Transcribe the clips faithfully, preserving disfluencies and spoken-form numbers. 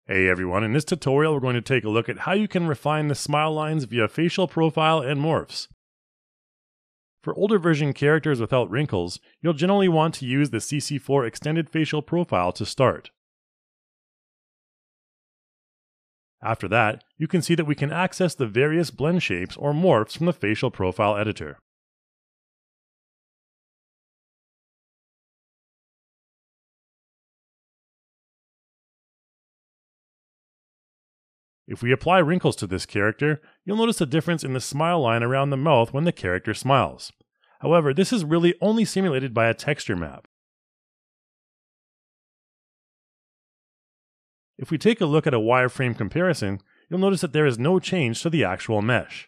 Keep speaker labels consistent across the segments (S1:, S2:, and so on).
S1: Hey everyone, in this tutorial we're going to take a look at how you can refine the smile lines via facial profile and morphs. For older version characters without wrinkles, you'll generally want to use the C C four extended facial profile to start. After that, you can see that we can access the various blend shapes or morphs from the facial profile editor. If we apply wrinkles to this character, you'll notice a difference in the smile line around the mouth when the character smiles. However, this is really only simulated by a texture map. If we take a look at a wireframe comparison, you'll notice that there is no change to the actual mesh.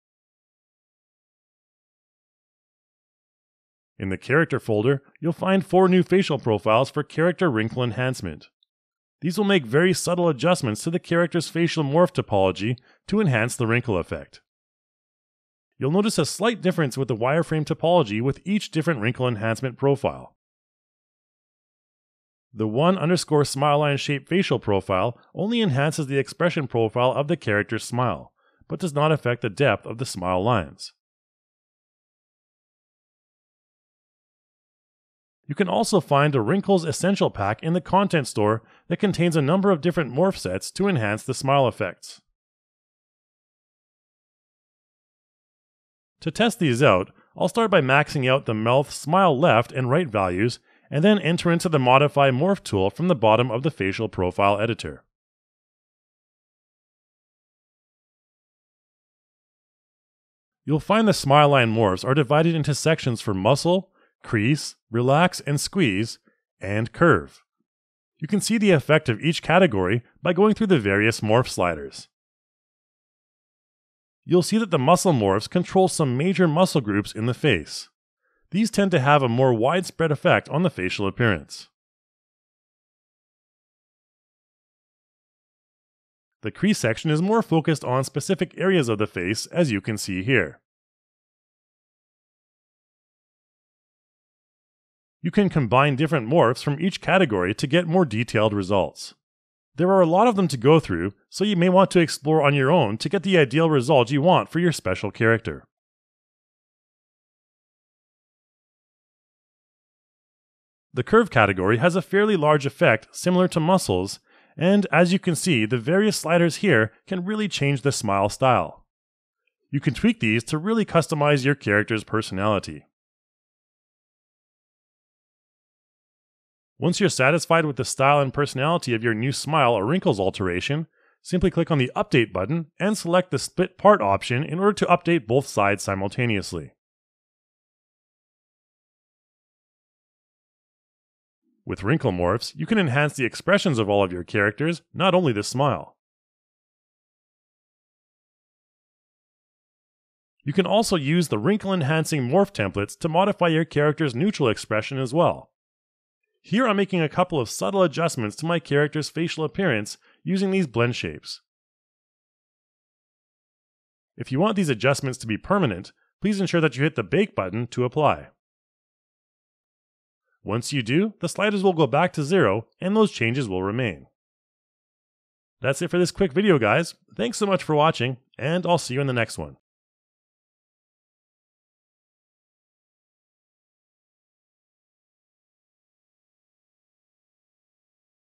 S1: In the character folder, you'll find four new facial profiles for character wrinkle enhancement. These will make very subtle adjustments to the character's facial morph topology to enhance the wrinkle effect. You'll notice a slight difference with the wireframe topology with each different wrinkle enhancement profile. The one underscore smile line shape facial profile only enhances the expression profile of the character's smile, but does not affect the depth of the smile lines. You can also find a Wrinkles Essential Pack in the Content Store that contains a number of different morph sets to enhance the smile effects. To test these out, I'll start by maxing out the mouth smile left and right values, and then enter into the Modify Morph tool from the bottom of the Facial Profile editor. You'll find the smile line morphs are divided into sections for muscle, crease, relax and squeeze, and curve. You can see the effect of each category by going through the various morph sliders. You'll see that the muscle morphs control some major muscle groups in the face. These tend to have a more widespread effect on the facial appearance. The crease section is more focused on specific areas of the face, as you can see here. You can combine different morphs from each category to get more detailed results. There are a lot of them to go through, so you may want to explore on your own to get the ideal result you want for your special character. The curve category has a fairly large effect similar to muscles, and as you can see, the various sliders here can really change the smile style. You can tweak these to really customize your character's personality. Once you're satisfied with the style and personality of your new smile or wrinkles alteration, simply click on the Update button and select the Split Part option in order to update both sides simultaneously. With wrinkle morphs, you can enhance the expressions of all of your characters, not only the smile. You can also use the wrinkle-enhancing morph templates to modify your character's neutral expression as well. Here I'm making a couple of subtle adjustments to my character's facial appearance using these blend shapes. If you want these adjustments to be permanent, please ensure that you hit the Bake button to apply. Once you do, the sliders will go back to zero and those changes will remain. That's it for this quick video, guys. Thanks so much for watching, and I'll see you in the next one.